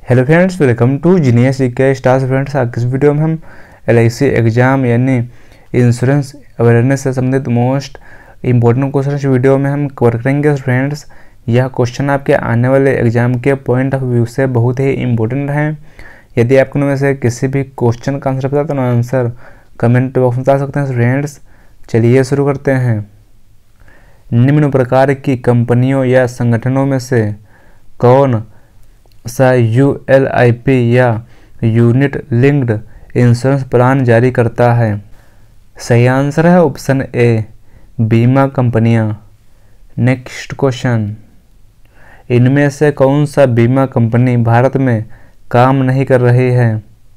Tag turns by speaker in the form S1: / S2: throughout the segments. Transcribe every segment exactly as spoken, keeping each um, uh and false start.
S1: Hello friends, welcome to genius के stars. Friends, आज इस वीडियो में हम एल आई सी एग्ज़ाम यानी इंश्योरेंस अवेयरनेस से संबंधित मोस्ट इम्पोर्टेंट क्वेश्चन इस वीडियो में हम कवर करेंगे। फ्रेंड्स, यह क्वेश्चन आपके आने वाले एग्जाम के पॉइंट ऑफ व्यू से बहुत ही इम्पोर्टेंट हैं। यदि आपको उनमें से किसी भी क्वेश्चन का आंसर पता तो आंसर कमेंट बॉक्स में बता सकते हैं। फ्रेंड्स, चलिए शुरू करते हैं। निम्न प्रकार की कंपनियों या संगठनों में से कौन सा यू एल आई पी या यूनिट लिंक्ड इंश्योरेंस प्लान जारी करता है? सही आंसर है ऑप्शन ए, बीमा कंपनियां। नेक्स्ट क्वेश्चन, इनमें से कौन सा बीमा कंपनी भारत में काम नहीं कर रही है?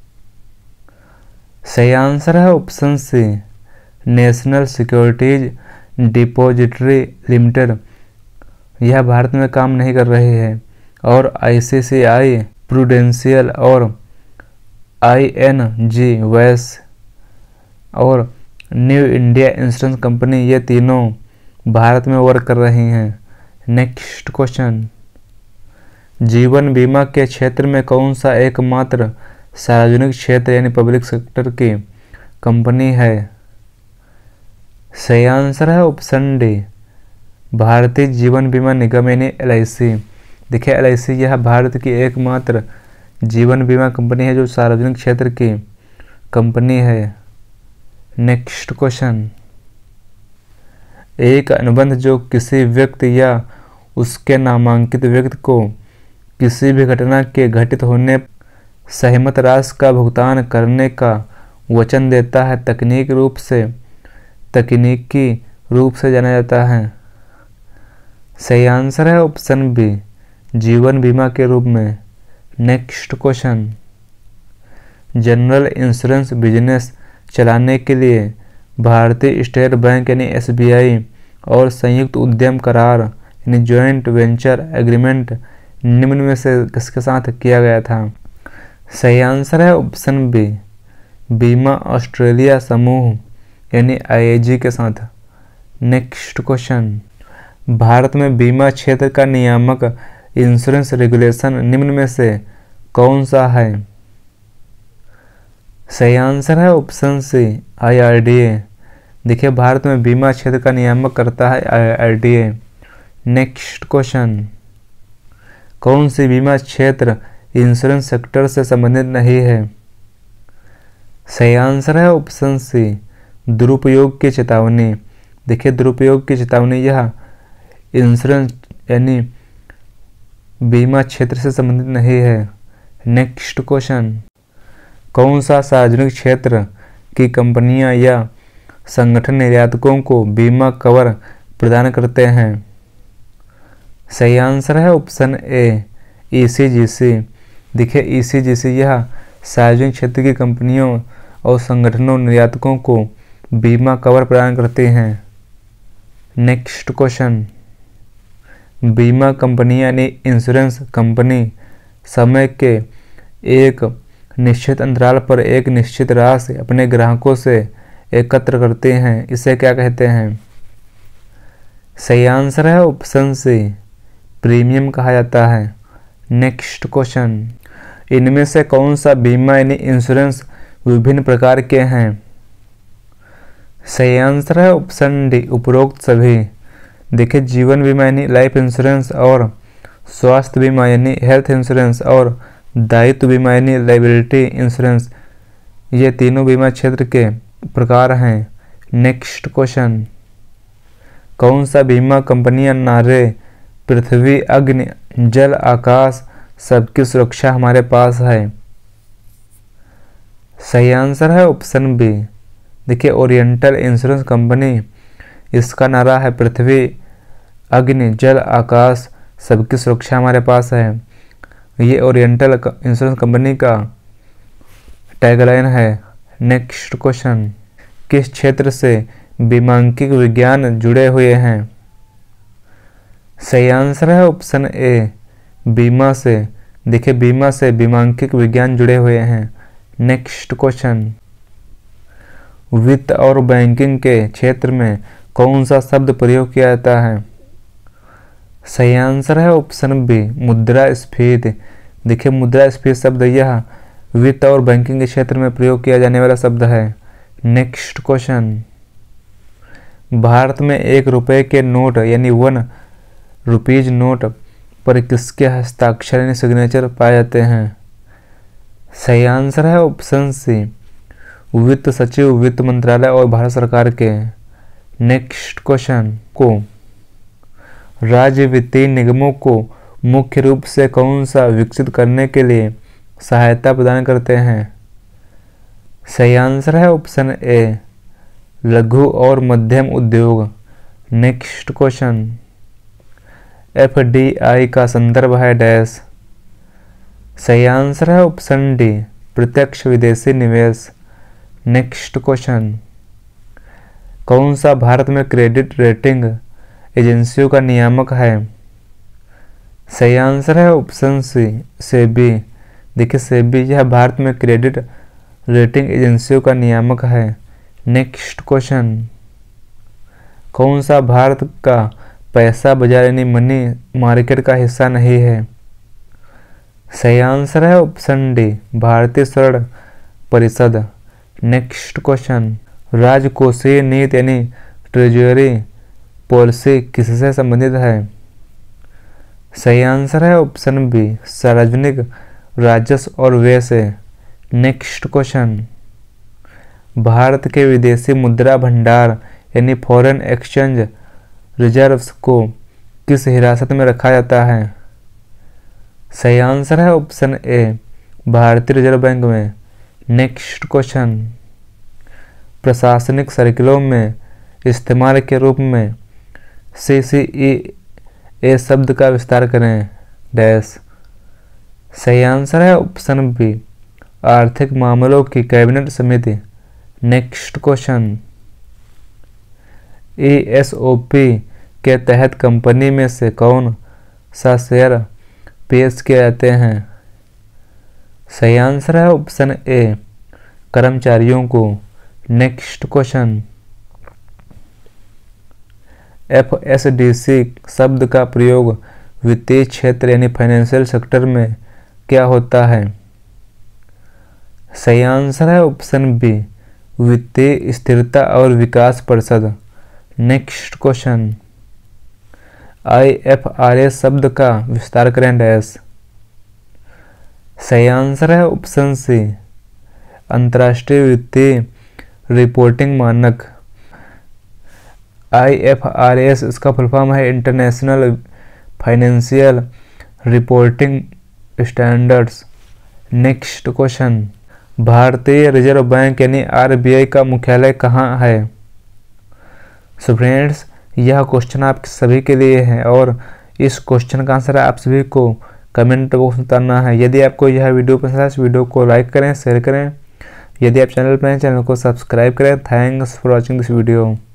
S1: सही आंसर है option C, national securities depository limited. यह भारत में काम नहीं कर रही है। और आई सी सी आई प्रूडेंशियल और आई एन जी वैस और न्यू इंडिया इंश्योरेंस कंपनी, ये तीनों भारत में वर्क कर रही हैं। नेक्स्ट क्वेश्चन, जीवन बीमा के क्षेत्र में कौन सा एकमात्र सार्वजनिक क्षेत्र यानी पब्लिक सेक्टर की कंपनी है? सही आंसर है ऑप्शन डी, भारतीय जीवन बीमा निगम यानी एल आई सी। देखिए, एल आई सी यह भारत की एकमात्र जीवन बीमा कंपनी है जो सार्वजनिक क्षेत्र की कंपनी है। नेक्स्ट क्वेश्चन, एक अनुबंध जो किसी व्यक्ति या उसके नामांकित व्यक्ति को किसी भी घटना के घटित होने सहमत राशि का भुगतान करने का वचन देता है, तकनीक रूप से तकनीकी रूप से जाना जाता है। सही आंसर है ऑप्शन बी, जीवन बीमा के रूप में। Next question, general insurance business चलाने के लिए भारतीय स्टेट बैंक यानी एस बी आई और संयुक्त उद्यम करार यानी जॉइंट वेंचर एग्रीमेंट निम्न में से किसके साथ किया गया था? सही आंसर है ऑप्शन बी, बीमा ऑस्ट्रेलिया समूह यानी आई ए जी के साथ। नेक्स्ट क्वेश्चन, भारत में बीमा क्षेत्र का नियामक इंश्योरेंस रेगुलेशन निम्न में से कौन सा है? सही आंसर है option C, I R D A. देखिए, भारत में बीमा क्षेत्र का नियामक करता है I R D A. Next question, कौन सी बीमा क्षेत्र इंश्योरेंस सेक्टर से संबंधित नहीं है? सही आंसर है ऑप्शन सी, दुरुपयोग की चेतावनी। देखिए, दुरुपयोग की चेतावनी यह इंश्योरेंस यानी बीमा क्षेत्र से संबंधित नहीं है। नेक्स्ट क्वेश्चन, कौन सा सार्वजनिक क्षेत्र की कंपनियां या संगठन निर्यातकों को बीमा कवर प्रदान करते हैं? सही आंसर है ऑप्शन ए, ई सी जी सी। देखिए, ई सी जी सी यह सार्वजनिक क्षेत्र की कंपनियों और संगठनों निर्यातकों को बीमा कवर प्रदान करते हैं। नेक्स्ट क्वेश्चन, बीमा कंपनी यानी इंश्योरेंस कंपनी समय के एक निश्चित अंतराल पर एक निश्चित राशि अपने ग्राहकों से एकत्र करते हैं, इसे क्या कहते हैं? सही आंसर है ऑप्शन सी, प्रीमियम कहा जाता है। नेक्स्ट क्वेश्चन, इनमें से कौन सा बीमा यानी इंश्योरेंस विभिन्न प्रकार के हैं? सही आंसर है ऑप्शन डी, उपरोक्त सभी। देखिए, जीवन बीमा यानी लाइफ इंश्योरेंस और स्वास्थ्य बीमा यानी हेल्थ इंश्योरेंस और दायित्व बीमा यानी लायबिलिटी इंश्योरेंस, ये तीनों बीमा क्षेत्र के प्रकार हैं। नेक्स्ट क्वेश्चन, कौन सा बीमा कंपनियां नारे पृथ्वी अग्नि जल आकाश सबकी सुरक्षा हमारे पास है? सही आंसर है ऑप्शन बी। देखिए, ओरिएंटल इंश्योरेंस कंपनी, इसका नारा है पृथ्वी अग्नि जल आकाश सबकी सुरक्षा हमारे पास है। ये ओरिएंटल इंश्योरेंस कंपनी का टैगलाइन है। नेक्स्ट क्वेश्चन, किस क्षेत्र से बीमांकिक विज्ञान जुड़े हुए हैं? सही आंसर है ऑप्शन ए, बीमा से। देखिए, बीमा से बीमांकिक विज्ञान जुड़े हुए हैं। नेक्स्ट क्वेश्चन, वित्त और बैंकिंग के क्षेत्र में कौन सा शब्द प्रयोग किया जाता है? सही आंसर है ऑप्शन बी, मुद्रास्फीति। देखिए मुद्रास्फीति शब्द यह वित्त और बैंकिंग के क्षेत्र में प्रयोग किया जाने वाला शब्द है। नेक्स्ट क्वेश्चन, भारत में एक रुपए के नोट यानी वन रुपीज नोट पर किसके हस्ताक्षर यानी सिग्नेचर पाए जाते हैं? सही आंसर है ऑप्शन सी, वित्त सचिव, वित्त मंत्रालय और भारत सरकार के। नेक्स्ट क्वेश्चन को राज्य वित्तीय निगमों को मुख्य रूप से कौन सा विकसित करने के लिए सहायता प्रदान करते हैं? सही आंसर है ऑप्शन ए, लघु और मध्यम उद्योग। Next question, F D I का संदर्भ है डैश। सही आंसर है ऑप्शन डी, प्रत्यक्ष विदेशी निवेश। नेक्स्ट क्वेश्चन, कौन सा भारत में क्रेडिट रेटिंग एजेंसियों का नियामक है? सही आंसर है ऑप्शन सी, सेबी। देखिए सेबी यह भारत में क्रेडिट रेटिंग एजेंसियों का नियामक है। नेक्स्ट क्वेश्चन, कौन सा भारत का पैसा बाजार यानी मनी मार्केट का हिस्सा नहीं है? सही आंसर है ऑप्शन डी, भारतीय स्वर्ण परिषद। नेक्स्ट क्वेश्चन, राजकोषीय नीति यानी ट्रेजरी पॉलिसी किससे संबंधित है? सही आंसर है ऑप्शन बी, सार्वजनिक राजस्व और व्यय से। नेक्स्ट क्वेश्चन, भारत के विदेशी मुद्रा भंडार यानी फॉरेन एक्सचेंज रिजर्व्स को किस हिरासत में रखा जाता है? सही आंसर है ऑप्शन ए, भारतीय रिजर्व बैंक में। नेक्स्ट क्वेश्चन, प्रशासनिक सर्किलों में इस्तेमाल के रूप में सी सी ई ए शब्द का विस्तार करें डैश। सही आंसर है ऑप्शन बी, आर्थिक मामलों की कैबिनेट समिति। Next question, E S O P के तहत कंपनी में से कौन सा शेयर पेश किए जाते हैं? सही आंसर है ऑप्शन ए, कर्मचारियों को। Next question, F S D C शब्द का प्रयोग वित्तीय क्षेत्र यानी फाइनेंशियल सेक्टर में क्या होता है? सही आंसर है ऑप्शन बी, वित्तीय स्थिरता और विकास परिषद। Next question, I F R S शब्द का विस्तार करें डैश। सही आंसर है ऑप्शन सी, अंतर्राष्ट्रीय वित्तीय रिपोर्टिंग मानक। आई एफ आर एस इसका फुल फॉर्म है international financial reporting standards. Next question, भारतीय रिजर्व बैंक यानी आर बी आई का मुख्यालय कहाँ है? सो फ्रेंड्स, यह क्वेश्चन आप सभी के लिए है और इस क्वेश्चन का आंसर आप सभी को कमेंट बॉक्स में बताना है। यदि आपको यह वीडियो पसंद है इस वीडियो को लाइक करें, शेयर करें। यदि आप चैनल पर हैं चैनल को सब्सक्राइब करें। Thanks for watching this video.